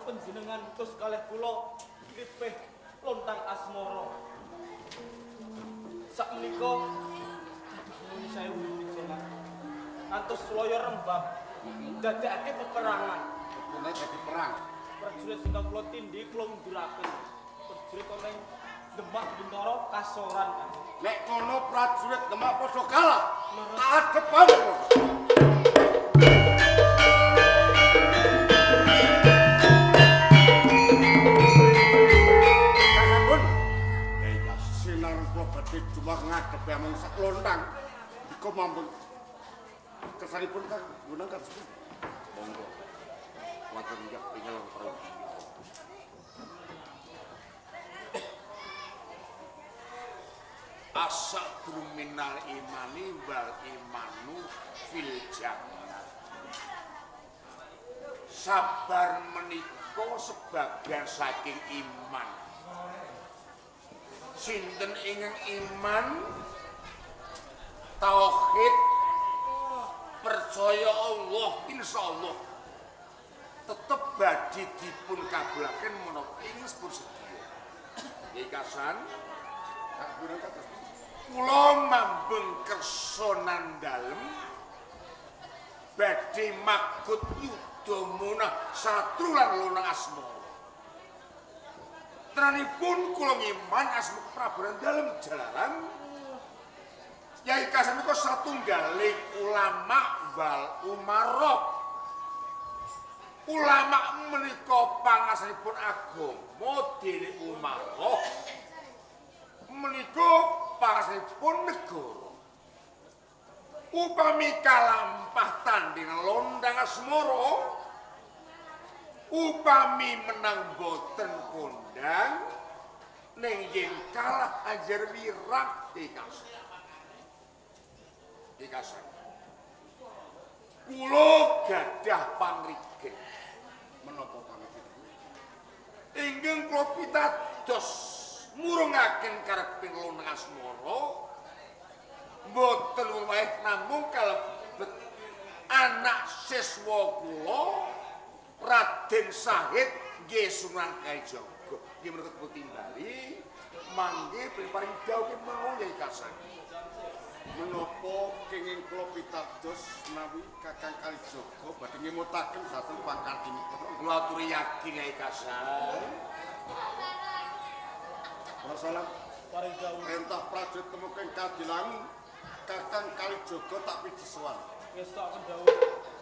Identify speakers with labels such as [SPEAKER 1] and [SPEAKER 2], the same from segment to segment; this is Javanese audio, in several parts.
[SPEAKER 1] panjenengan terus kalih kula ngripih lontang asmara. Sakmenika nuwun sewu pijenan. Ngantos loyo Rembang dadekake peperangan.
[SPEAKER 2] Menawa dadi perang.
[SPEAKER 1] Prajurit ingkang kula tindhi kula nduraken. Prajurit oleh Demak Bintara kasoran kan.
[SPEAKER 2] Nek kono prajurit Demak padha kalah. Taat depan. Cuma ngadep amung sak lontang iku mampu kesanipun Kang Gunang kan monggo wonten njak tinggal perang asa minal imani wal imanu fil jannah sabar menika sebagian saking iman. Sinten ingkang iman tauhid percaya Allah insyaallah tetep badhe dipun kabulaken menapa ing sepur sedaya. Nggih kasan kula mambeng kersa nandalem badhe makut yudha munah satru lan lonang asmara. Trenipun kula ngiman asma Prabu dalem jalaran Yai Kasan menika satunggaling ulama wal umarok. Ulama menika pangasanipun agama dene umarok. Menika pangasanipun negara. Upami kalampah tanding londang asmara upami menang boten kondang ning yen kalah ajar wirak dikasan kula gadah pangriget menapa pangriget ingkang kula pitados murungaken kareping lonang asmara boten wae namung kalebet anak siswa kula Raden Sahid nggih Sunan Kalijaga nggih menika timbali mangke paring dawuh mau Yai Kasan. Menapa kenging kula pitados menawi Kakang Kalijaga badhe ngemutaken dhateng pangkandhipun kula aturi yakin Yai Kasan. Wassalam paring dawuh perintah prajurit temuken kadilang Kakang Kalijaga tak piji sowan. Wis tak dawuh.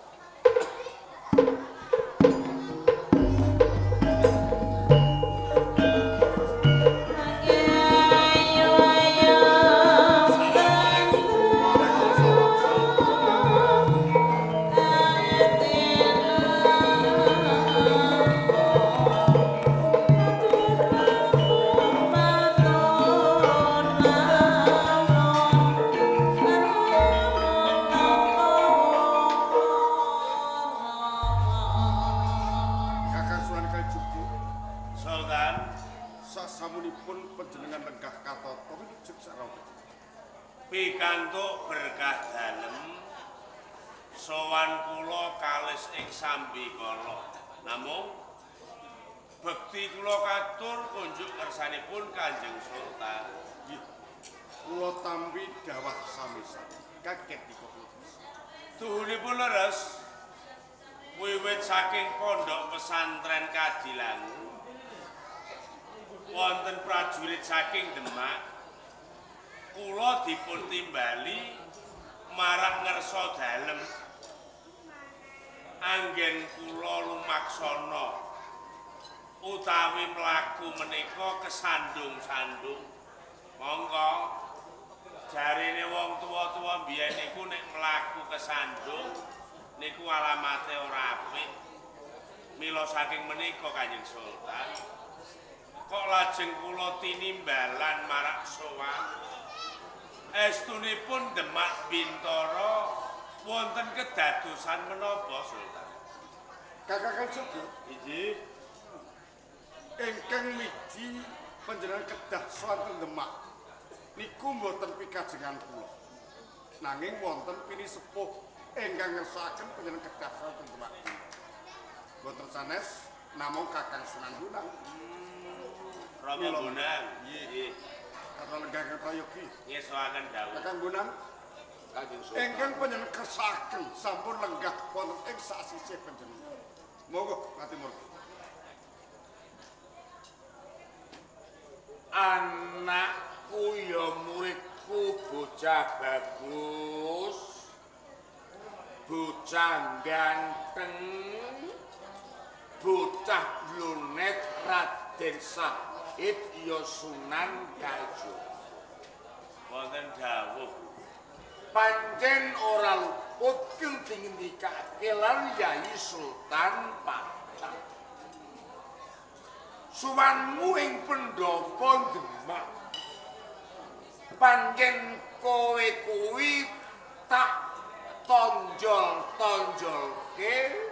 [SPEAKER 3] Pikantuk berkah dalem sowan kula kalis ing Sambikala. Namung bekti kula katur kunjuk kersanipun Kanjeng Sultan.
[SPEAKER 2] Kula tampi dawah samisa. Kaget dipun.
[SPEAKER 3] Tuhunipun leres wiwit saking pondok pesantren Kadilangu wonten prajurit saking Demak kula dipun timbali marang ngersa dalem anggen kula lumaksana utawi mlaku menika kesandung-sandung monggo jarine wong tuwa-tuwa biyen niku nek mlaku kesandung niku alamate ora apik mila saking menika Kanjeng Sultan kok lajeng kula tinimbalan marak sowan estunipun Demak Bintara wonten kedadosan menapa Sultan?
[SPEAKER 2] Kakang Kalijaga.
[SPEAKER 3] Inggih.
[SPEAKER 2] Ingkang miji panjenengan kedah wonten Demak niku mboten pikajengan kula. Nanging wonten pini sepuh ingkang ngersakaken panjenengan kedah wonten Demak. Mboten sanes namung Kakang Sunan Bonang.
[SPEAKER 3] Rama Bonang. Nggih.
[SPEAKER 2] Karena lenggah prayogi.
[SPEAKER 3] Ngesoaken dawuh.
[SPEAKER 2] Kakang Bonang
[SPEAKER 3] Kanjeng Sultan.
[SPEAKER 2] ingkang panjenengan kersaken sampun lenggah wonten ing sasisih panjenengan. Monggo ngatur.
[SPEAKER 3] Anakku ya muridku bocah bagus. Bocah ganteng. Bocah lunet Raden Sahid ya Sunan Kalijaga. Wonten dawuh pancen ora luput kang dingendikake lan Yai Sultan Patah. Suwanmu ing Pendhapa Demak. Pancen kowe kuwi tak tonjol-tonjolke.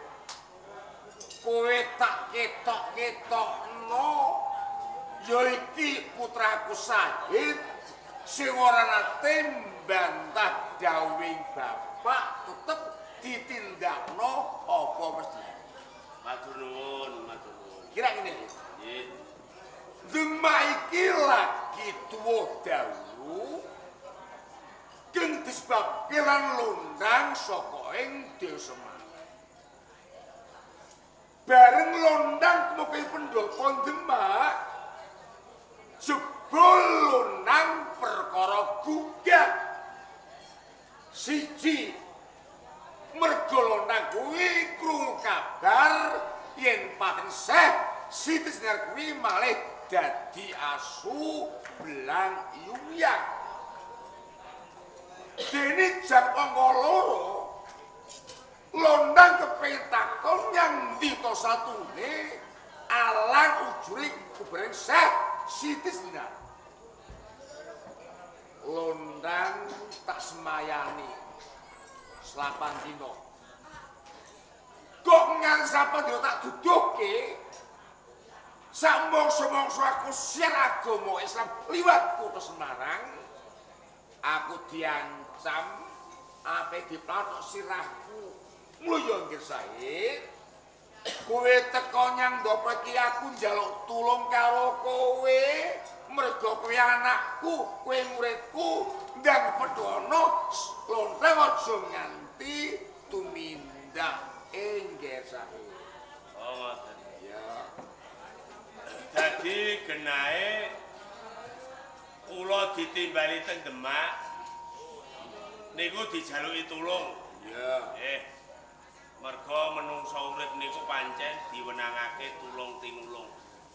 [SPEAKER 3] Kowe tak ketok-ketokno ya iki putraku Sahid sing ora nate mbantah dawuhing bapak tetep ditindakno apa mesti. Matur nuwun. Kira ngene iki. Nggih. Demak iki lagi tuwuh dawuh kang disebabke lan londang saka ing Desa Semarang. Bareng londang kemuke Pendhapa Demak jebul londang perkara gugah. Siji mergo londang kuwi krungu kabar yen Paten Syekh Siti Jenar kuwi malih dadi asu belang iyuyang. Dene jam angka 2 londang kepengin takon yang ndi to satune alang ujure kuburan Syekh Siti Jenar. Londang tak semayani selapan dino. Kok ngang sapa dino tak duduhke sak mongso-mongso aku siar agama Islam liwat kutha Semarang. Aku diancam ape diplatok sirahku. Mulu yo nggih Sahid. Kowe teko nyang ndopo iki aku njaluk tulung karo kowe. Mergo kowe anakku, kowe muridku, ndang pedhono lonteng aja nganti tumindak nggih Sahid. Oh ngoten. Ya. Dadi genahe kula ditimbali teng Demak niku dijaluki tulung. Iya. Mergo menungso urip niku pancen diwenangake tulung tinulung.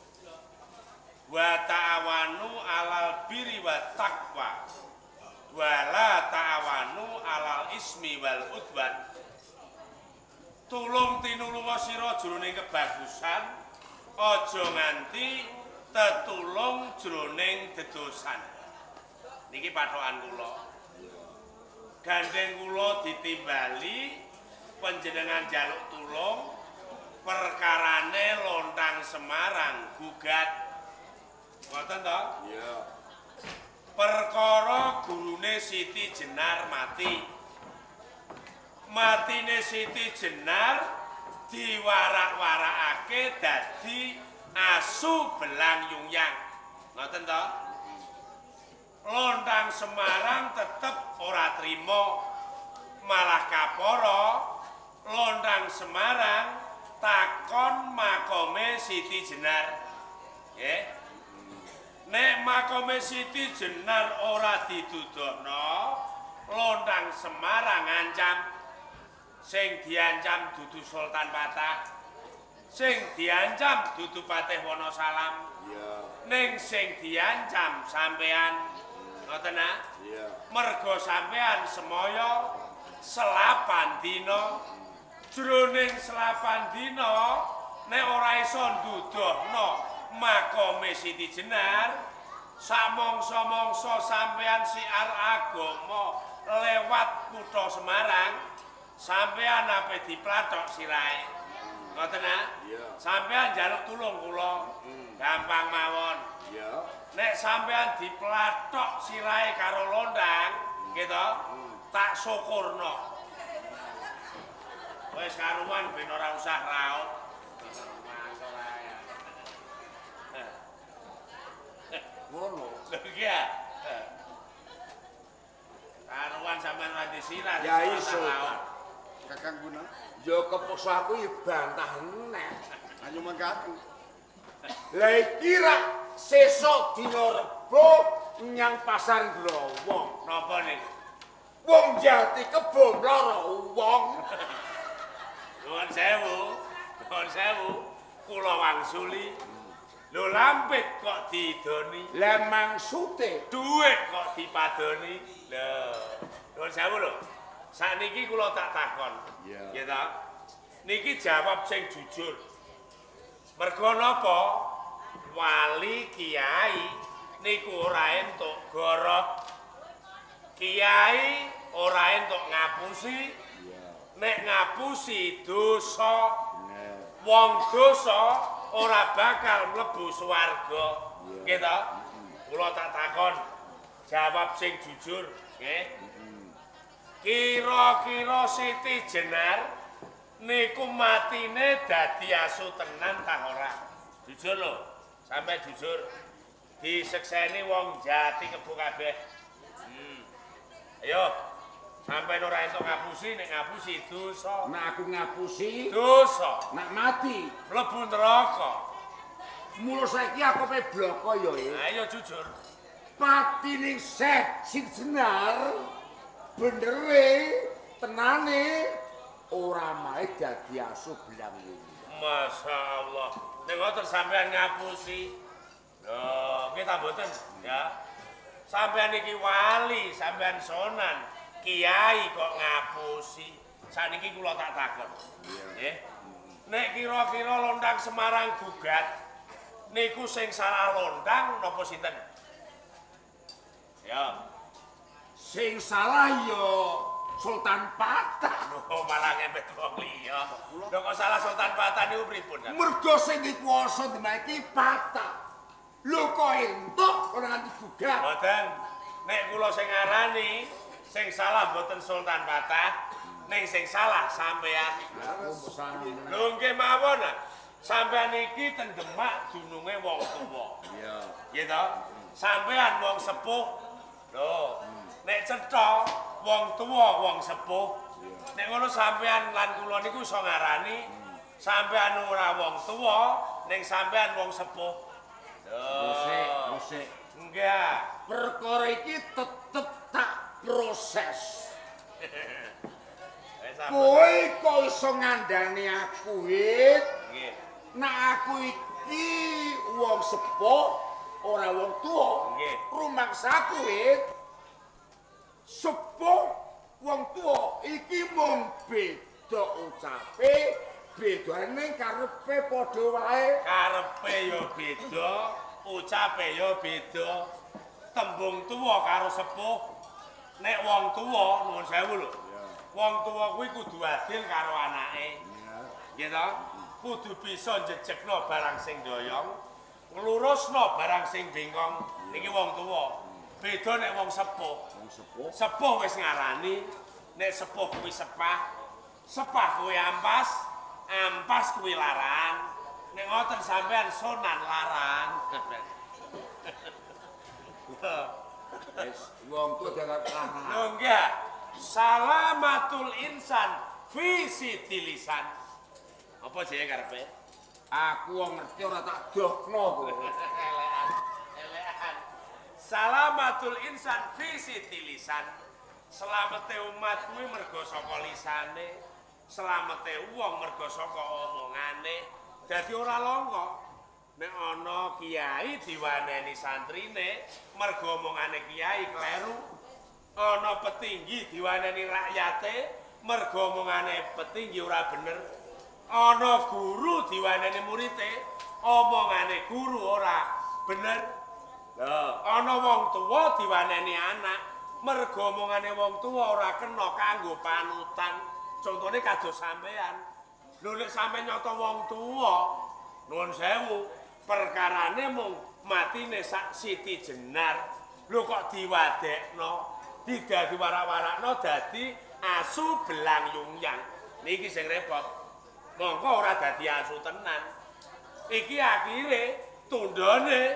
[SPEAKER 3] Wa ta'awanu 'alal birri wa taqwa. Wa la ta'awanu 'alal ismi wal udwan. Tulung tinulung sira jroning kebagusan, aja nganti tetulung jroning dedosan. Niki pathokan kula. Gandeng kula ditimbali panjenengan jaluk tulung perkarane Lontang Semarang gugat. Ngoten to? Iya. Perkara gurune Siti Jenar mati. Matine Siti Jenar diwarak-warakake dadi asu belang yungyang. Ngoten to? Lontang Semarang tetep ora trima, malah kapara Lontang Semarang takon makome Siti Jenar. Nggih. Nek makome Siti Jenar ora didudohno, Lontang Semarang ngancam. Sing diancam dudu Sultan Patah. Sing diancam dudu Patih Wonosalam. Iya. Ning sing diancam sampean. Ngoten ah? Iya. Mergo sampean semaya selapan dina. Jroning selapan dina nek ora iso nduduhno makome Siti Jenar, sak mangsa-mangsa sampean siar agama lewat kutha Semarang, sampean ape diplathok sirahe. Ngoten ah? Iya. Sampean njaluk tulung kula. Gampang mawon. Iya. Nek sampean diplathok sirahe karo Lontang, gitu, tak syukurno. Wis karuan ben ora usah raut.
[SPEAKER 2] Ngono.
[SPEAKER 3] Lho iki ya. Karuan sampean mandi sirah.
[SPEAKER 2] Ya iso. Kakang Guna.
[SPEAKER 3] Yo kepeksa aku ya bantah eneh.
[SPEAKER 2] Ayo mangkaku.
[SPEAKER 3] Lah iki ra sesuk dina Rebo nyang pasar Growong. Napa nih? Wong jati kebon loro wong. Nuwun sewu. Kula wangsuli. Lho lampit kok didoni.
[SPEAKER 2] Lah maksute
[SPEAKER 3] Dhuwit kok dipadoni. Lho, nuwun sewu lho. Sakniki kula tak takon.
[SPEAKER 2] Iya.
[SPEAKER 3] Nggih ta? Niki jawab sing jujur. Mergo napa? Wali kiai niku ora entuk goroh. Kiai ora entuk ngapusi. Nek ngapusi dosa. Wong dosa ora bakal mlebu swarga. Nggih ta? Kula tak takon. Jawab sing jujur, nggih. Kira-kira Siti Jenar niku matine dadi asu tenan ta ora? Jujur lho, sampe jujur. Disekseni wong jati kebo kabeh. Ayo, sampeyan ora entuk ngapusi, nek ngapusi dosa.
[SPEAKER 2] nek aku ngapusi,
[SPEAKER 3] Dosa,
[SPEAKER 2] nek mati,
[SPEAKER 3] mlebu neraka.
[SPEAKER 2] mula saiki aku pe bloko ya.
[SPEAKER 3] Ayo jujur.
[SPEAKER 2] Pati ning Siti Jenar benere tenane ora mae dadi asu belang ini.
[SPEAKER 3] Masya Allah. Nek ngoten sampean ngapusi. Lho, kita mboten ya. Sampean iki wali, sampean sonan, kiai kok ngapusi. Saniki kula tak takon. Nggih. Nek kira-kira Lontang Semarang gugat, niku sing salah Lontang napa sinten? Ya.
[SPEAKER 2] Sing salah ya Sultan Patah.
[SPEAKER 3] Oh, malah ngempet wong liya. Lho kok salah Sultan Patah niku pripun?
[SPEAKER 2] Mergo sing dikuwasa dina iki Patah. Lho kok entuk ora nganti gugat.
[SPEAKER 3] Mboten. Nek kula sing ngarani sing salah mboten Sultan Patah, ning sing salah sampean. Lho nggih mawon. Sampean iki ten Demak dununge wong tuwa.
[SPEAKER 2] Iya.
[SPEAKER 3] Nggih to? Sampean wong sepuh. Lho, nek cetha wong tuwa wong sepuh. Nek ngono sampean lan kula niku iso ngarani sampean ora wong tuwa, ning sampean wong sepuh.
[SPEAKER 2] Musik.
[SPEAKER 3] Enggak.
[SPEAKER 2] Perkara iki tetep tak proses. Kowe kok iso ngandani aku, Wit?
[SPEAKER 3] Nggih.
[SPEAKER 2] Nek aku iki wong sepuh, ora wong tuwa.
[SPEAKER 3] Nggih.
[SPEAKER 2] Rumaksaku, Wit. Sepuh wong tuwa iki mung beda ucape, bedane karepe padha wae.
[SPEAKER 3] Karepe ya beda, ucape ya beda. Tembung tuwa karo sepuh. Nek wong tuwa nuwun sewu lho. Wong tuwa kuwi kudu adil karo anake. Nggih to? Kudu bisa njejekno barang sing doyong, nglurusno barang sing bengkong. Niki wong tuwa. Beda nek wong sepuh. Sepuh wis ngarani, nek sepuh kuwi sepah. Sepah kuwi ampas, ampas kuwi larang. Nek ngoten sampean sonan larang.
[SPEAKER 2] Wis wong tuwa dadak larang.
[SPEAKER 3] Lho enggak. Salamatul insan fi sitilisan. Apa jenenge karepe?
[SPEAKER 2] Aku wong ngerti ora tak dokno kowe.
[SPEAKER 3] Elekan. Salamatul insan fi sitilisan. Selamete umat kuwi mergo saka lisane, selamete wong mergo saka omongane. Dadi ora langka nek ana kiai diwaneni santrine mergo omongane kiai kleru. Ana petinggi diwaneni rakyate mergo omongane petinggi ora bener. Ana guru diwaneni murite omongane guru ora bener. Ana wong tuwa diwaneni anak mergo omongane wong tuwa ora kena kanggo panutan. Contone kados sampean. Lho nek sampean nyata wong tuwa, nuwun sewu, perkarane mung matine sak Siti Jenar. Lho kok diwadekno, didadi warak-warakno dadi asu belang yungyang. Niki sing repot. Mongko ora dadi asu tenan. Iki akhire tundone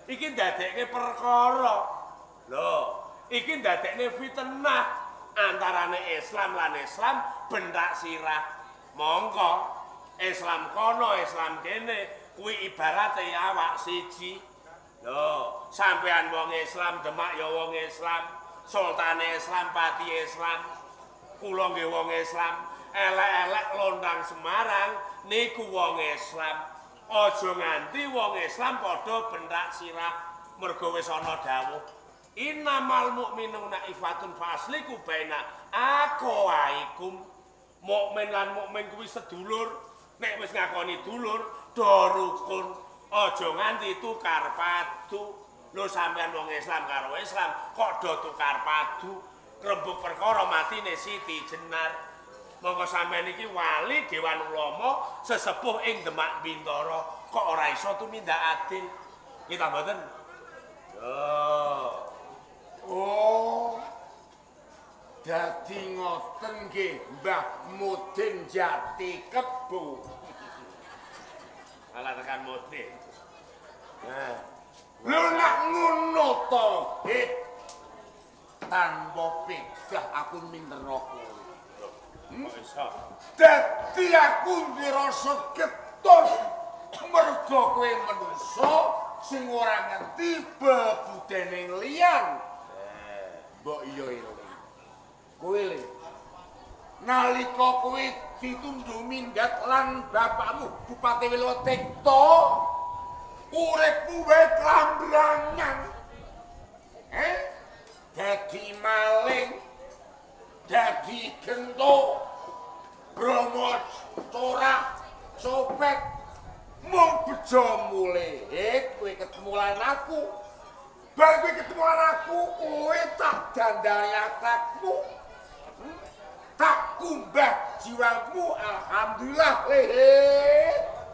[SPEAKER 4] iki ndadekke perkara. Lho, iki ndadekke fitnah antarane Islam lan Islam bentak sirah. Mongko Islam kono, Islam kene kuwi ibarate awak siji. Lho, sampean wong Islam, Demak ya wong Islam, sultane Islam, pati Islam, kula nggih wong Islam, elek-elek Londang Semarang niku wong Islam. Aja nganti wong Islam padha bentak sirah mergo wis ana dawuh. Innamal mu'minuna ifatun fa asliku baina aqwaikum. Mukmin lan mukmin kuwi sedulur. Nek wis ngakoni dulur, do rukun. Aja nganti tukar padu. Lho sampean wong Islam karo Islam kok do tukar padu. Rembug perkara matine Siti Jenar. Monggo sampean iki wali Dewan Ulama sesepuh ing Demak Bintara kok ora iso tumindak adil. Kita mboten.
[SPEAKER 3] Oh. Dadi ngoten nggih Mbah Mudin Jati Kebo.
[SPEAKER 4] Ala tekan Mudin. Nah,
[SPEAKER 3] Lho nek ngono to, tanpa pedah aku mindera kowe.
[SPEAKER 4] kok iso?
[SPEAKER 3] Dadi aku ndirasa getun mergo kowe manungsa sing ora ngerti bebudene liyan. Mbok iya eling. Kowe le. Nalika kowe ditundhu minggat lan bapakmu Bupati Wilotekto uripmu wae klambrangan. Dadi maling, dadi gento, bromo corak, copet, mung bejo mulih. Kowe ketemu lan aku. Bar kowe ketemu lan aku, kowe tak dandani akhlakmu. Tak kumbah jiwamu, alhamdulillah lehe.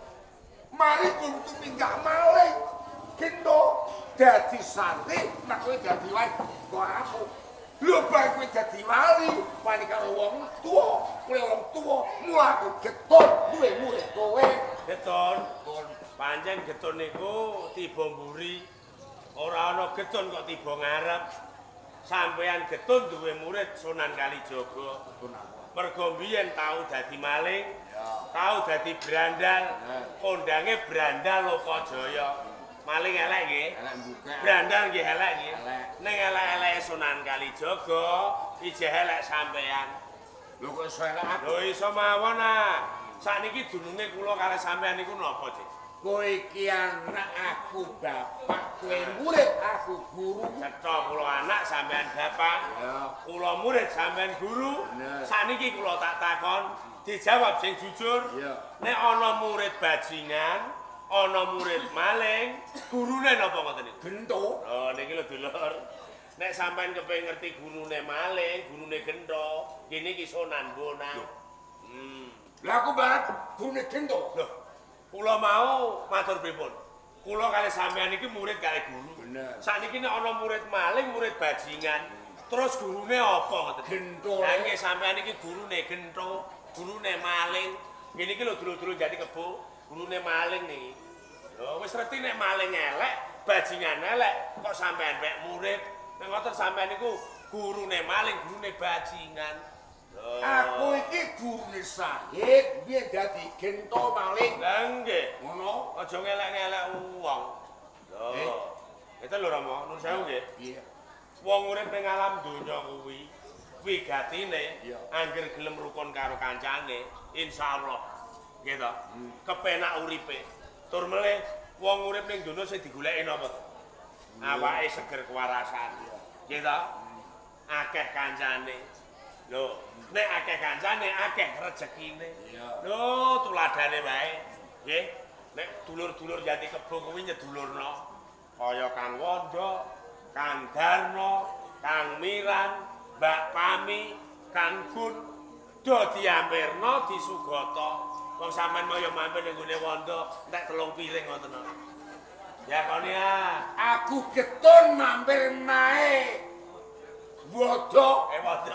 [SPEAKER 3] Mari untuk minggah maling, gento, dadi santri, nek kowe dadi wali, kok aku. Lho bar kowe dadi wali, wali karo wong tuwa, kowe wong tuwa, mula aku getun duwe murid kowe.
[SPEAKER 4] Getun. Pancen getun niku tiba mburi. Ora ana getun kok tiba ngarep. Sampeyan getun duwe murid Sunan Kalijaga. Mergo biyen tau dadi maling, tau dadi brandal, kondange Brandal Lokajaya. Maling elek nggih.
[SPEAKER 3] Elek mbukek.
[SPEAKER 4] Brandal nggih elek nggih.
[SPEAKER 3] Elek.
[SPEAKER 4] Ning elek-eleke Sunan Kalijaga ijeh elek sampeyan.
[SPEAKER 3] Lho kok iso elek aku?
[SPEAKER 4] Lho iso mawon ah. Sakniki dununge kula karo sampeyan niku napa, Dik?
[SPEAKER 3] Kowe iki anak aku bapak, kowe murid aku guru.
[SPEAKER 4] Cetha kula anak sampean bapak.
[SPEAKER 3] Ya.
[SPEAKER 4] Kula murid sampean guru.
[SPEAKER 3] Bener.
[SPEAKER 4] Sakniki kula tak takon, dijawab sing jujur.
[SPEAKER 3] Ya.
[SPEAKER 4] Nek ana murid bajingan, ana murid maling, gurune napa ngoten niku?
[SPEAKER 3] Gento.
[SPEAKER 4] Oh niki lho dulur. Nek sampean kepengin ngerti gurune maling, gurune gento, kene iki Sunan Bonang.
[SPEAKER 3] Lah aku barat gurune gento.
[SPEAKER 4] Loh, kula mau matur pripun? Kula kali sampean iki murid kali guru.
[SPEAKER 3] Bener.
[SPEAKER 4] Sakniki nek ana murid maling, murid bajingan, terus gurune apa ngoten?
[SPEAKER 3] Gento.
[SPEAKER 4] Lah nggih sampean iki gurune gento, gurune maling. Ngene iki lho dulur-dulur Jati Kebo, gurune maling niki. Lho wis ngerti nek maling elek, bajingan elek, kok sampean mek murid. Nek ngoten sampean niku gurune maling, gurune bajingan.
[SPEAKER 3] Aku iki gurune Sahid, biyen dadi gento maling.
[SPEAKER 4] Lah nggih.
[SPEAKER 3] Ngono.
[SPEAKER 4] Aja ngelek-ngelek wong. Lho. Itu lho Rama, nuwun sewu nggih.
[SPEAKER 3] Iya.
[SPEAKER 4] Wong urip ning alam donya kuwi wigatine
[SPEAKER 3] Iya.
[SPEAKER 4] angger gelem rukun karo kancane, insyaallah. Nggih to? Kepenak uripe. Tur melih wong urip ning donya sing digoleki napa? Awake seger kewarasan. Nggih to? Akeh kancane. Lho, nek akeh kancane, akeh rezekine.
[SPEAKER 3] Iya.
[SPEAKER 4] Lho, tuladane wae. Nggih. Nek dulur-dulur Jati Kebo kuwi nyedulurna kaya Kang Wanda, Kang Darno, Kang Miran, Mbak Pami, Kang Gun, do diampirna disugata. Wong sampean mau ya mampir ning gone Wanda, entek 3 piring ngoten. Ya kene ah.
[SPEAKER 3] Aku getun mampir nae. Wodo.
[SPEAKER 4] Wanda.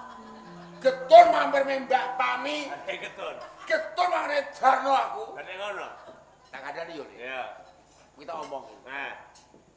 [SPEAKER 3] Getun mampir ning Mbak Pami.
[SPEAKER 4] Ketun.
[SPEAKER 3] Getun mampir Darno aku.
[SPEAKER 4] Kene ngono.
[SPEAKER 3] Tak kandhani yo.
[SPEAKER 4] Ya.
[SPEAKER 3] Kuwi tak omong.
[SPEAKER 4] Nah,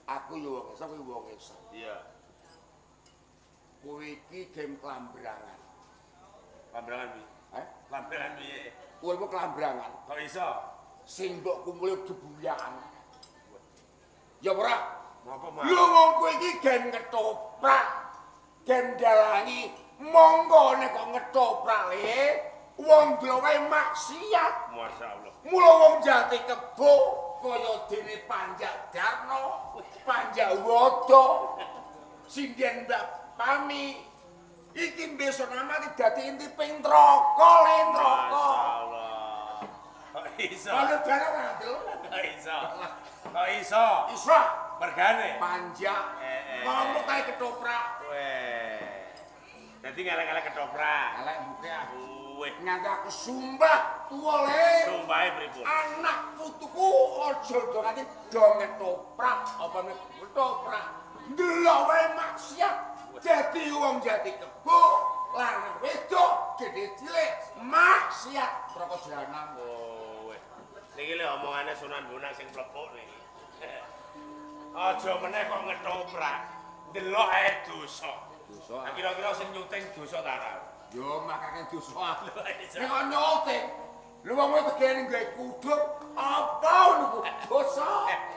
[SPEAKER 3] Aku yo wong Islam, kowe wong Islam.
[SPEAKER 4] Iya.
[SPEAKER 3] Kowe iki game klambrangan.
[SPEAKER 4] Klambrangan piye? Klambrangan piye?
[SPEAKER 3] Kowe mau klambrangan.
[SPEAKER 4] Kok iso?
[SPEAKER 3] Sing mbok kumpul debuyan. Ya ora?
[SPEAKER 4] Napa mah?
[SPEAKER 3] Lho wong kowe iki gen ketoprak. Gen dalangi monggo nek kok ngetoprak le wong dlowe maksiat.
[SPEAKER 4] Masyaallah.
[SPEAKER 3] Mula wong Jati Kebo kaya dene Panjak Darno, Panjak Wodo, Sinden Mbak Pami. Iki besok nama dadi inti ping troko le troko.
[SPEAKER 4] Masyaallah. Kok iso?
[SPEAKER 3] Kalau darah ngadil.
[SPEAKER 4] Kok iso? Kok iso?
[SPEAKER 3] Iso.
[SPEAKER 4] Mergane.
[SPEAKER 3] Panjak. Ngomong kae ketoprak.
[SPEAKER 4] Weh. Dadi ngelek-ngelek ketoprak.
[SPEAKER 3] Elek buke ah.
[SPEAKER 4] Weh.
[SPEAKER 3] Nganti aku sumpah tuwa le.
[SPEAKER 4] Sumpahe pripun?
[SPEAKER 3] Anak putuku aja do nganti do ngetoprak apa nek ketoprak. Ndelok wae maksiat. Dadi wong Jati Kebo lanang wedok gede cilik maksiat roko jahanam.
[SPEAKER 4] Oh, weh. Niki lho omongane Sunan Bonang sing plepuk niki. Aja meneh kok ngetoprak. Delok ae dosa.
[SPEAKER 3] Dosa.
[SPEAKER 4] Nah, kira-kira sing nyuting dosa ta ora?
[SPEAKER 3] Yo makake dosa.
[SPEAKER 4] Lho, iso.
[SPEAKER 3] Nek kok nyoting. Lho wong kowe tegene gawe kuduk apa niku dosa.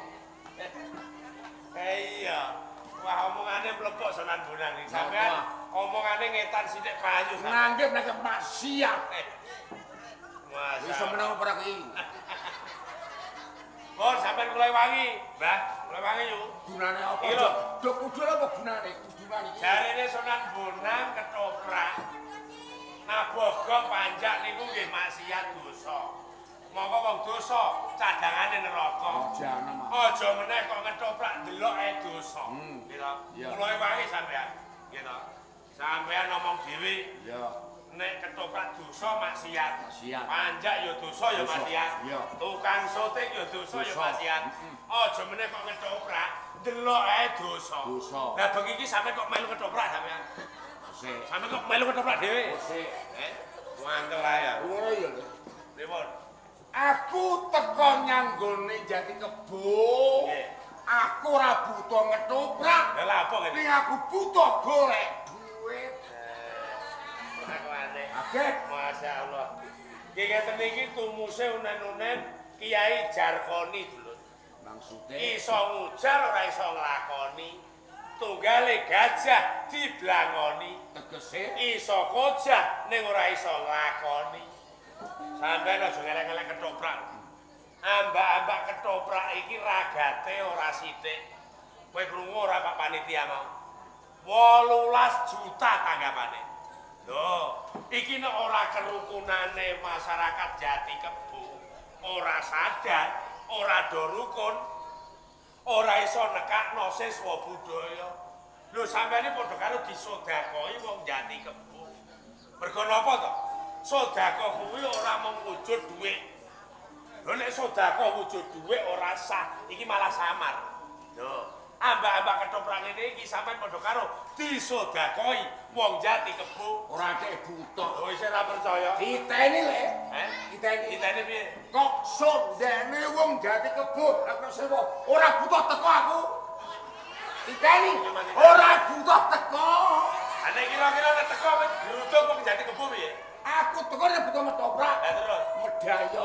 [SPEAKER 4] Iya. Wah, omongane mlepok Sunan Bonang iki. Sampeyan omongane ngetan sithik payu sampeyan.
[SPEAKER 3] Nanggep nek maksiat. Wis
[SPEAKER 4] Masa.
[SPEAKER 3] menang ora kuwi.
[SPEAKER 4] Bon, sampeyan kula wangi, Mbah. Kula wangi yuk.
[SPEAKER 3] Gunane apa?
[SPEAKER 4] Iki lho.
[SPEAKER 3] Dok kuduk apa gunane? Kudunan iki.
[SPEAKER 4] Jarine Sunan Bonang ketoprak. Nabogong Panjak niku nggih maksiat dosa. Monggo wong dosa cadangane neraka.
[SPEAKER 3] Jahanam.
[SPEAKER 4] Aja meneh kok ngetoprak delok ae dosa. Gitu.
[SPEAKER 3] Iya.
[SPEAKER 4] Mulai wangi sampean. Gitu. Sampean ngomong dhewe
[SPEAKER 3] Ya.
[SPEAKER 4] nek ketoprak dosa maksiat.
[SPEAKER 3] Maksiat.
[SPEAKER 4] Panjak ya dosa ya
[SPEAKER 3] Dosa.
[SPEAKER 4] maksiat.
[SPEAKER 3] Iya.
[SPEAKER 4] Tukang syuting ya dosa ya
[SPEAKER 3] Dosa.
[SPEAKER 4] maksiat. Aja meneh kok ngetoprak delok ae dosa.
[SPEAKER 3] Dosa.
[SPEAKER 4] Lah bengi iki sampean kok melu ketoprak sampean.
[SPEAKER 3] Sik.
[SPEAKER 4] Sampean kok melu ketoprak dhewe.
[SPEAKER 3] Sik.
[SPEAKER 4] Mangkel ae ya.
[SPEAKER 3] Ngono ya.
[SPEAKER 4] Pripun?
[SPEAKER 3] Aku teko nyanggone Jati Kebo.
[SPEAKER 4] Nggih.
[SPEAKER 3] Aku ora butuh ngetoprak.
[SPEAKER 4] Lah lha apa ngene?
[SPEAKER 3] Ning aku butuh golek duit.
[SPEAKER 4] Kelakuane.
[SPEAKER 3] Akeh.
[SPEAKER 4] Masyaallah. Nggih ngeten iki tumuse unen-unen Kiai Jarkoni dulur.
[SPEAKER 3] Maksude
[SPEAKER 4] Iso ngujar ora iso nglakoni. Tunggale gajah diblangoni.
[SPEAKER 3] tegese
[SPEAKER 4] Iso kojah ning ora iso nglakoni. Sampeyan aja ngelek-ngelek ketoprak. Ambak-ambak ketoprak iki ragate ora sithik. Kowe krungu ora Pak Panitia mau? 18 juta tanggapane. Lho, iki nek ora kerukunane masyarakat Jati Kebo, ora sadar, ora do rukun, ora iso nekakno siswa budaya. Lho sampeyan iki padha karo disodakoi wong Jati Kebo. Mergo napa to? Sedekah kuwi ora mung wujud dhuwit. Lho nek sedekah wujud dhuwit ora sah, iki malah samar. Lho, ambak-ambak ketoprak ngene iki sampean padha karo disedekahi wong Jati Kebo.
[SPEAKER 3] ora kek butuh.
[SPEAKER 4] Oh, isih ora percaya.
[SPEAKER 3] Diteni le.
[SPEAKER 4] Diteni. Diteni piye?
[SPEAKER 3] Kok sondene wong Jati Kebo aku sewa ora butuh teko aku. Diteni ora butuh teko.
[SPEAKER 4] Ana kira-kira nek teko wis gruduk wong Jati Kebo piye?
[SPEAKER 3] Aku teko nek butuh metoprak.
[SPEAKER 4] Lah terus.
[SPEAKER 3] Medaya.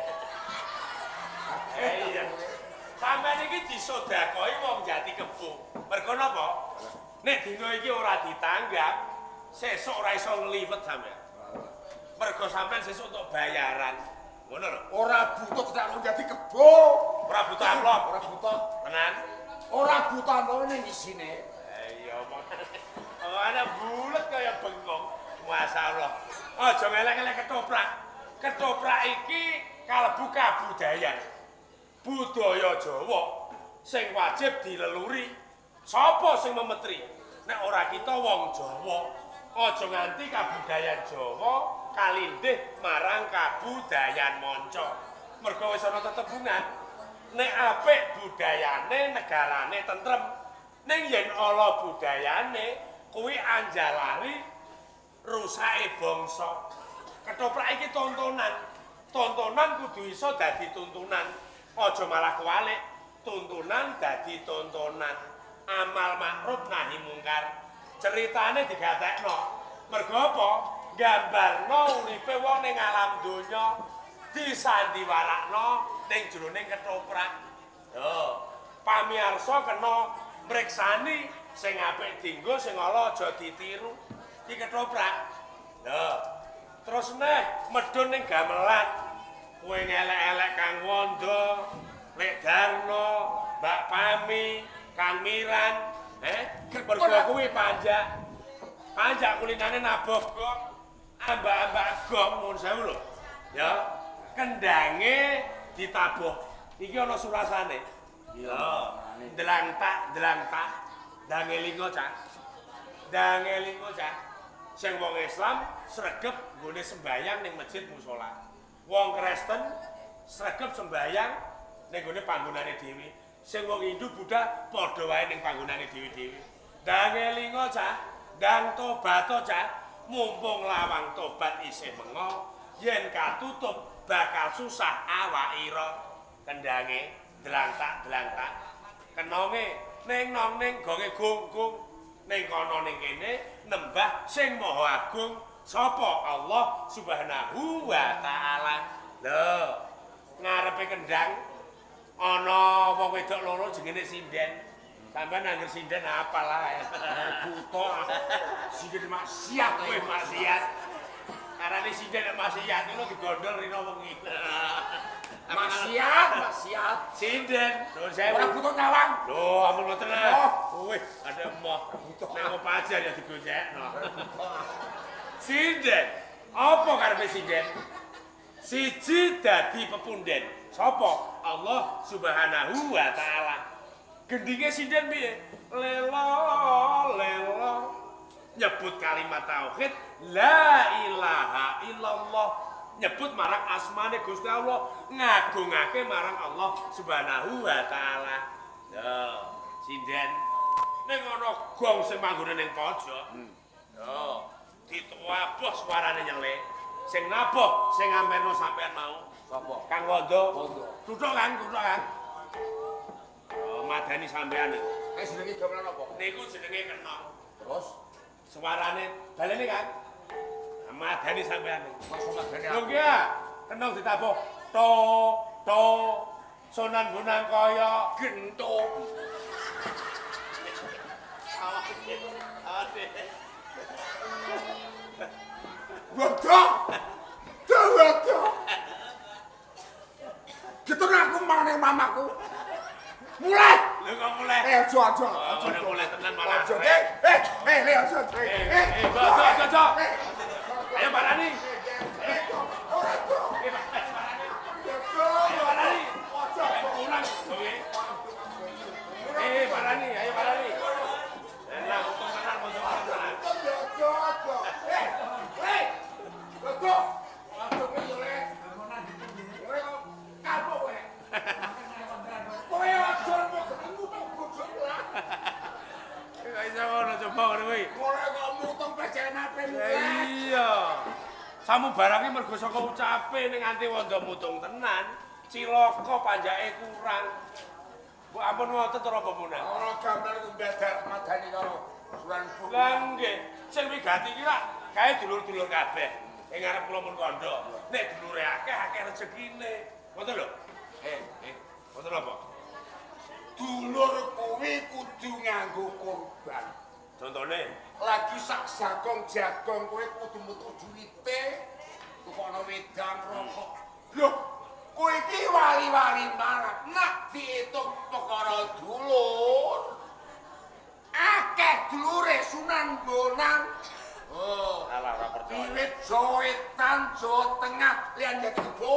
[SPEAKER 4] Iya. Sampeyan iki disodakoi wong Jati Kebo. Mergo napa? Nek dina iki ora ditanggap, sesuk ora iso ngliwet sampeyan. Mergo sampeyan sesuk entuk bayaran. Ngono lho.
[SPEAKER 3] Ora butuh tekan wong Jati Kebo.
[SPEAKER 4] Ora butuh amplop.
[SPEAKER 3] Ora butuh.
[SPEAKER 4] Tenan?
[SPEAKER 3] Ora butuh amplop ning isine.
[SPEAKER 4] Iya omongane bulet kaya bengong. Masyaallah. Aja ngelek-ngelek ketoprak. Ketoprak iki kalebu kabudayan. Budaya Jawa sing wajib dileluri. Sapa sing memetri? Nek ora kita wong Jawa, aja nganti kabudayan Jawa kalindih marang kabudayan manca. Mergo wis ana tetembungan. Nek apik budayane negarane tentrem. Ning yen ala budayane kuwi anjalari rusake bangsa. Ketoprak iki tontonan. Tontonan kudu iso dadi tuntunan. Aja malah kuwalik. tuntunan dadi tontonan, amal makruf nahi mungkar. Ceritane digatekno. Mergo apa? Gambarno uripe wong ning alam donya disandiwarakno ning jroning ketoprak. Yo, pamirsa kena mriksani sing apik dienggo sing ala aja ditiru. Iki ketoprak. Lho, terus neh medhun ning gamelan. Kowe ngelek-elek Kang Wanda, Lek Darno, Mbak Pami, Kang Miran, mergo kuwi panjak. Panjak kulinane nabuh gong, ambak-ambak gong nuwun sewu lho. Ya, kendange ditabuh. Iki ana surasane. Ya, ndlang tak, dangelingo cah. Dangelingo cah. Sing wong Islam sregep nggone sembayang ning masjid musala. Wong Kristen sregep sembayang ning nggone panggonane dhewe. Sing wong Hindu Buddha padha wae ning panggonane dhewe-dhewe. Dangelingo cah. Dan tobat cah, mumpung lawang tobat isih mengo, yen katutup bakal susah awak ira. Kendange dlang-tak. Kenonge ning nong ning gonge gunggung, ning kono ning kene nembah sing maha agung sapa Allah Subhanahu wa taala. Lho, ngarepe kendang ana wong wedok loro jenenge sinden. Sampai nangger sinden apalah ya.
[SPEAKER 2] Buta. Sinden maksiat
[SPEAKER 4] kowe maksiat. Karane sinden maksiat itu digondol rino wengi.
[SPEAKER 2] Maksiat.
[SPEAKER 4] Sinden. Nuwun sewu.
[SPEAKER 2] Ora butuh nyawang.
[SPEAKER 4] Lho, ampun ngoten ah. Wih, ada emoh. Nek mau pajar ya digojekno. Sinden. Apa karepe sinden? Siji dadi pepunden. Sapa? Allah Subhanahu wa taala. Gendinge sinden piye? Lelo nyebut kalimat tauhid la ilaha illallah, nyebut marang asmane Gusti Allah, ngagungake marang Allah Subhanahu wa taala. Yo, sinden ning ana gong sing manggone ning pojok. Yo, dituwabuh suarane nyelek. Sing nabuh sing ngamperno sampean mau.
[SPEAKER 2] Sapa?
[SPEAKER 4] Kang Wanda. Tuthuk Kang. Madani sampean niku.
[SPEAKER 2] Jenenge gamelan apa?
[SPEAKER 4] Niku jenenge kenong.
[SPEAKER 2] Terus
[SPEAKER 4] Suarane balene Kang. Madani sampean niku.
[SPEAKER 2] masuk madane
[SPEAKER 4] Lho
[SPEAKER 2] aku.
[SPEAKER 4] ki kenong ditabuh. To sonan gunang kaya gentuk. Ade.
[SPEAKER 2] Bodoh. Bodoh. Gitu aku mana mamaku. Mulai.
[SPEAKER 4] Lho kok mulai?
[SPEAKER 2] Aja.
[SPEAKER 4] Mulai tenan malah.
[SPEAKER 2] Aja. Aja.
[SPEAKER 4] Aja. Ayo Barani. Barani, ayo Barani. Enak untung tenan tenan. Coba kowe.
[SPEAKER 2] Mulai kok mutung PJNP
[SPEAKER 4] Iya. Samu barang iki mergo saka ucape ning nganti wanda mutung tenan. Cilaka panjake kurang. Mbok ampun ngoten to apa meneh.
[SPEAKER 2] ora gamelan ku mbedak madani karo suran buku.
[SPEAKER 4] Lah nggih, sing wigati iki lak kae dulur-dulur kabeh. Ing ngarep kula mun kandha. Nek dulure akeh rezekine. Ngoten lho. Ngoten apa?
[SPEAKER 2] Dulur kuwi kudu nganggo korban.
[SPEAKER 4] Contone,
[SPEAKER 2] Lagi sak jagong kowe kudu metu duwite. Tukokno wedang rokok. Lho, kowe iki wali-wali marah. Nak diitung perkara dulur. Akeh dulure Sunan Bonang. Oh,
[SPEAKER 4] alah ora percaya.
[SPEAKER 2] wiwit Jawa Wetan, Jawa Tengah, liyan Jatibo.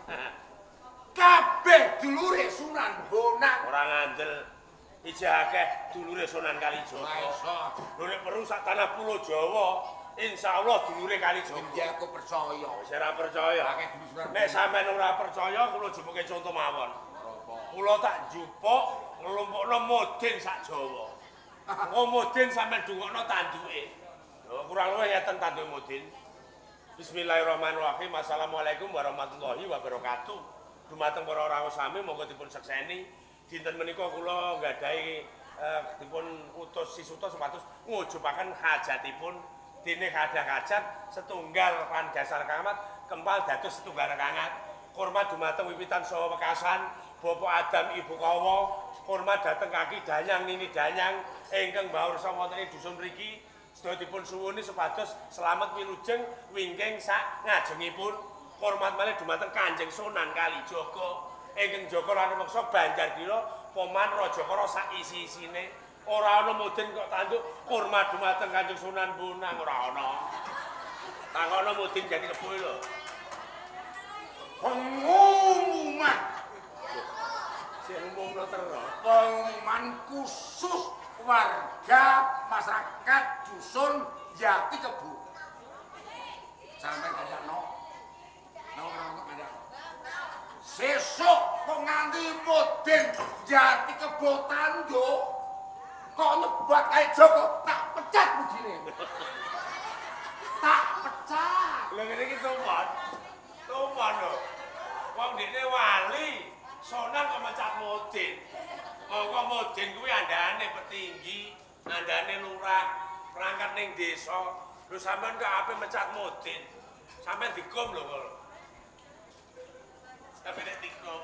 [SPEAKER 2] Kabeh dulure Sunan Bonang.
[SPEAKER 4] Ora ngandel. Iji akeh dulure Sunan Kalijaga.
[SPEAKER 2] Ora iso.
[SPEAKER 4] Lho nek perlu sak tanah pulau Jawa, insyaallah dulure Kalijaga.
[SPEAKER 2] Endi aku percaya.
[SPEAKER 4] Wis ora percaya.
[SPEAKER 2] Akeh dulur Sunan
[SPEAKER 4] Nek sampean ora percaya, kula jupuke conto mawon. Kula tak jupuk nglumpukno Mudin sak Jawa. Wong Mudin sampean dungokno tanduke. Lho kurang luwih ngeten tanduke Mudin. Bismillahirrahmanirrahim. Assalamualaikum warahmatullahi wabarakatuh. Dumateng para rawuh sami monggo dipun sekseni dinten menika kula nggadahi dipun utus Sisuta supados ngujubaken hajatipun dene kadah hajat setunggal lan dasar kamat kempal dados setunggal kangat hormat dumateng wiwitan saha wekasan Bapak Adam Ibu Kawa hormat dhateng kaki danyang nini danyang ingkang mbawursa wonten ing dusun mriki sedaya dipun suwuni supados slamet wilujeng wingking sak ngajengipun hormat malih dumateng Kanjeng Sunan Kalijaga ingkang jaga lan meksa Banjardira Paman Rajakara sak isi-isine ora ana mudin kok tanduk hormat dumateng Kanjeng Sunan Bonang ora ana. Tangono mudin dadi kebo lho.
[SPEAKER 3] Pengumuman.
[SPEAKER 4] Sing umumno terus.
[SPEAKER 3] Pengumuman khusus warga masyarakat dusun Jati Kebo. Sampai ada no ada. Sesuk penganti mudin Jati Kebo tanduk kok nyebat kae Joko tak pecat budine. Tak pecat.
[SPEAKER 4] Lha ngene iki tombon. Tombon lho. Wong dekne wali, sonan kok mecat mudin. Monggo mudin kuwi andane petinggi, andane lurah, perangkat ning desa. Lho sampean kok ape mecat mudin? Sampean dikom lho kok. Sampeyan nek dikom.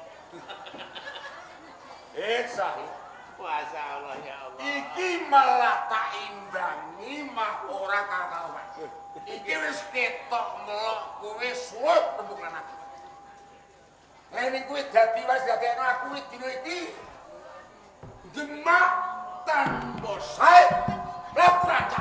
[SPEAKER 3] Sahi.
[SPEAKER 4] Masya Allah ya Allah.
[SPEAKER 3] Iki malah tak imbangi mah ora kakawan. Iki wis ketok melok kowe suwuk rembug anak. Rene kowe dadi wis dadekno aku dina iki. Demak tanpa sae laporan.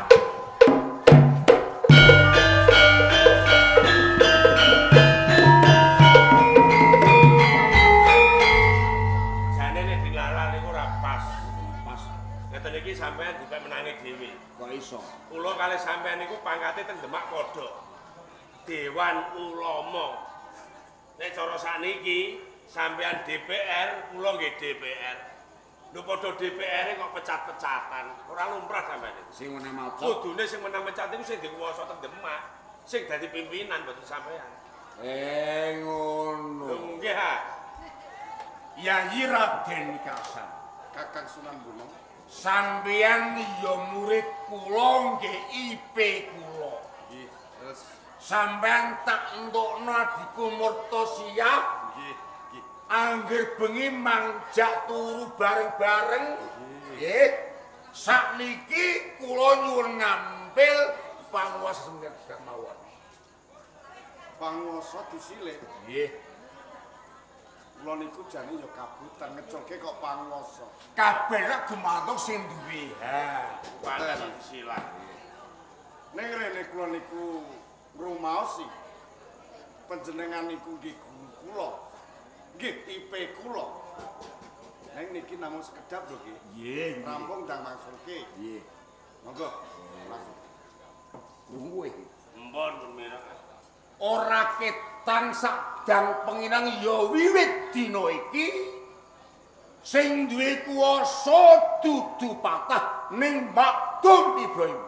[SPEAKER 4] Iki sampean dipek menangi dhewe.
[SPEAKER 3] Kok iso?
[SPEAKER 4] Kula kalih sampean niku pangkate teng Demak Kodhok. Dewan Ulama. Nek cara sakniki sampean DPR, kula nggih DPR. Lho padha DPR kok pecat-pecatan. Ora lumrah sampean iki.
[SPEAKER 3] Sing menang maca.
[SPEAKER 4] Kudune sing menang mecat iku sing dikuwasa teng Demak. Sing dadi pimpinan mboten sampean.
[SPEAKER 3] Ngono.
[SPEAKER 4] Lho nggih ha.
[SPEAKER 3] Yayi Raden Kasan.
[SPEAKER 2] Kakang Sunan Bonang.
[SPEAKER 3] Sampeyan ya murid kula nggih IP kula.
[SPEAKER 2] Nggih, terus
[SPEAKER 3] Sampeyan tak entukno adhiku Murtosiah.
[SPEAKER 2] nggih, nggih.
[SPEAKER 3] Angger bengi mangjak turu bareng-bareng. Nggih. Sakniki kula nyuwun ngampil panguwasa sengketa mawon.
[SPEAKER 2] Panguwasa disilih.
[SPEAKER 3] Nggih.
[SPEAKER 2] Kula niku jane ya kabutan ngeculke kok panguwasa.
[SPEAKER 3] Kabeh nek gumantung sing duwe. Ha.
[SPEAKER 4] Pantes silah.
[SPEAKER 2] Ning rene kula niku ngrumaosi panjenengan niku nggih guru kula. Nggih IP kula. Ning niki namung sekedap lho nggih.
[SPEAKER 3] Nggih.
[SPEAKER 2] Rampung ndang mangsulke.
[SPEAKER 3] Nggih.
[SPEAKER 2] Monggo. Langsung.
[SPEAKER 3] Tunggu iki.
[SPEAKER 4] Empun pemirsa.
[SPEAKER 3] Ora ketan sakdang penginang ya wiwit dina iki sing duwe kuwasa dudu patah ning Makdum Ibrahim.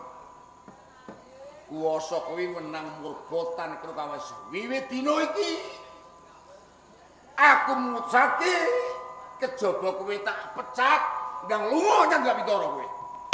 [SPEAKER 3] Kuwasa kuwi wenang murbotan kawis wiwit dina iki. Aku ngucapke kejaba kowe tak pecat ndang lunga nyang gak pitara kowe.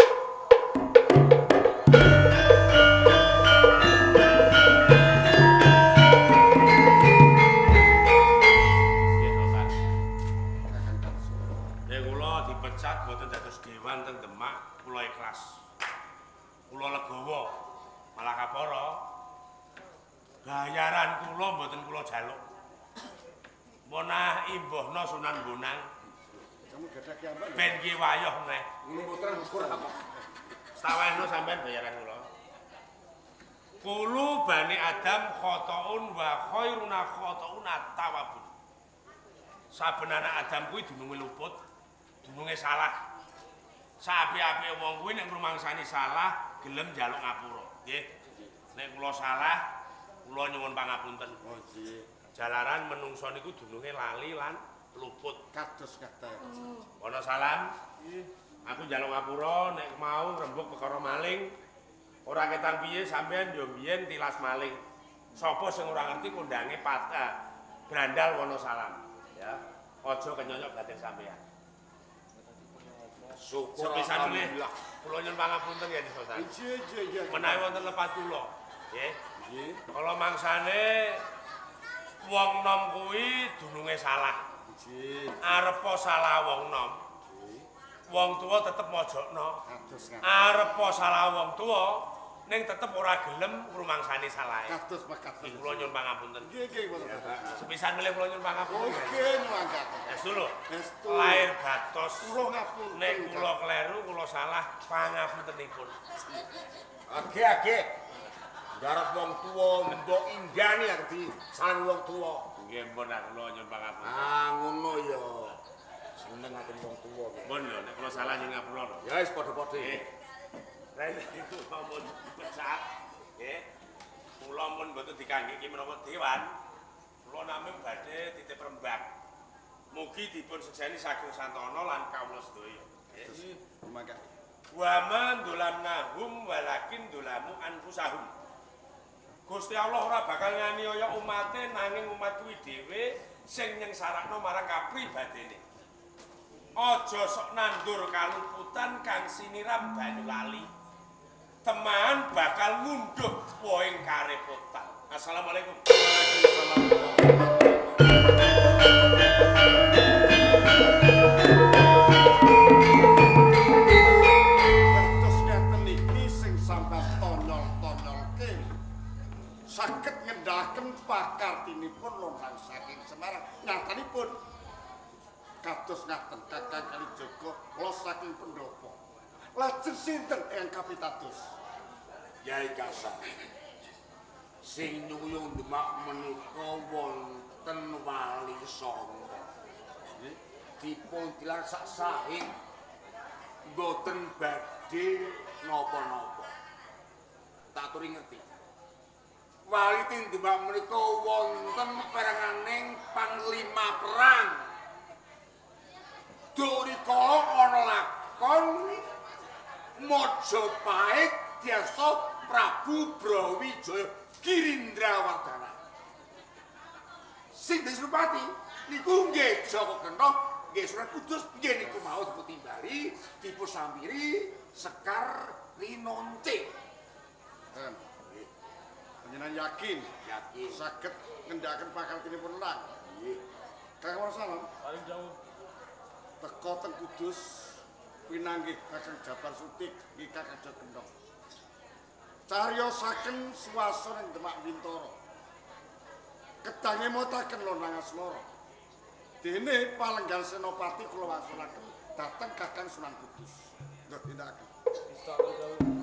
[SPEAKER 4] Dewan teng Demak kula ikhlas. Kula legawa. Malah kapara. Bayaran kula mboten kula jaluk. Monah imbuhna Sunan Bonang.
[SPEAKER 2] Kamu gadah ki ambak.
[SPEAKER 4] Ben ki wayah neh.
[SPEAKER 3] Ngono putra ukur apa?
[SPEAKER 4] Stawehno sampean bayaran kula. Kulu Bani Adam khotoun wa khairuna khotoun at-tawabun. Saben anak Adam kuwi dununge luput, dununge salah. Sapi-api wong kuwi nek ngrumangsani salah gelem njaluk ngapura. Nggih. Nek kula salah, kula nyuwun pangapunten.
[SPEAKER 2] Oh nggih.
[SPEAKER 4] Jalaran menungso niku dununge lali lan luput.
[SPEAKER 2] Kados kathah.
[SPEAKER 4] Ana salam. Aku njaluk ngapura nek mau rembug perkara maling. Ora ketang piye sampean yo biyen tilas maling. Sapa sing ora ngerti kondange patah. Brandal Wonosalam, ya. Aja kenyonyok batin sampean.
[SPEAKER 3] Syukur
[SPEAKER 4] Sepisan meneh
[SPEAKER 3] alhamdulillah.
[SPEAKER 4] kula nyuwun pangapunten ya Sultan.
[SPEAKER 2] Iya.
[SPEAKER 4] Menawi wonten lepat kula, nggih.
[SPEAKER 2] Nggih.
[SPEAKER 4] Kala mangsane wong nom kuwi dununge salah.
[SPEAKER 2] Nggih.
[SPEAKER 4] Arepa salah wong nom. Wong tuwa tetep mojokno.
[SPEAKER 2] Kados ngaten.
[SPEAKER 4] Arepa salah wong tuwa ning tetep ora gelem ngrumangsani salahe.
[SPEAKER 2] Kados mekaten.
[SPEAKER 4] Kula nyuwun pangapunten.
[SPEAKER 2] Nggih, mboten.
[SPEAKER 4] Sepisan meneh kula nyuwun pangapunten.
[SPEAKER 2] Oke, mangkaten.
[SPEAKER 4] Estu lho.
[SPEAKER 2] Estu.
[SPEAKER 4] Lair batos.
[SPEAKER 2] Kula ngapunten.
[SPEAKER 4] Nek kula kleru, kula salah, pangapuntenipun.
[SPEAKER 3] Age. Garap wong tuwa mbok indani arti saling wong tuwa.
[SPEAKER 4] Nggih mbon kula nyuwun pangapunten.
[SPEAKER 3] Ah ngono ya. Seneng aten wong tuwa.
[SPEAKER 4] Mbon lho nek kula salah nyuwun ngapura lho.
[SPEAKER 3] Ya wis padha-padha.
[SPEAKER 4] Nggih. Lah niku pun pecah. Nggih. Kula mun mboten dikanggeki menawa dewan. Kula namung badhe titip rembak. Mugi dipun sekseni saking Santana lan kawula sedaya. Nggih.
[SPEAKER 2] Mangkaten.
[SPEAKER 4] Wa man dolamnahum walakin dolamu anfusahum. Gusti Allah ora bakal nganiaya umate nanging umat kuwi dhewe sing nyengsarakno marang kapribadene. Aja sok nandur kaluputan kang siniram banyu lali. Teman bakal ngunduh woing karepotan. Assalamualaikum.
[SPEAKER 2] Terus ngeten iki sing sampeyan tonyol-tonyolke saged ngendhaken pakartinipun lontang saking Semarang. Nyatanipun kados ngaten Kakang Kalijaga los saking pendopo. Lajeng sinten Eyang Kapitados?
[SPEAKER 3] Yai Kasar. Sing nyuyung Demak menika wonten Wali Songo. Dipun tilar sak sahing mboten badhe napa-napa. Tak aturi ngerti. Wali ting Demak menika wonten peranganing panglima perang. Durikala ana lakon Majapahit diasta Prabu Brawijaya Girindrawardhana. Sing Desrupati niku nggih Jaka Kenthong, nggih Sunan Kudus, nggih niku mau dipun timbali, dipun sampiri Sekar Rinonce.
[SPEAKER 2] Panjenengan yakin
[SPEAKER 3] Yakin.
[SPEAKER 2] saged ngendhakaken pakartinipun lang?
[SPEAKER 3] Nggih.
[SPEAKER 2] Kakang Salam
[SPEAKER 1] Paling jauh.
[SPEAKER 2] teka teng Kudus pinanggih Kakang Jabar Sutik nggih Kakang Jaka Kenthong. Cariosaken swasana ing Demak Bintara. Kedange motaken lonang asmara. Dene palenggan senopati kula wangsulaken dhateng Kakang Sunan Kudus. Nggih tindakaken.
[SPEAKER 1] Bisa jauh.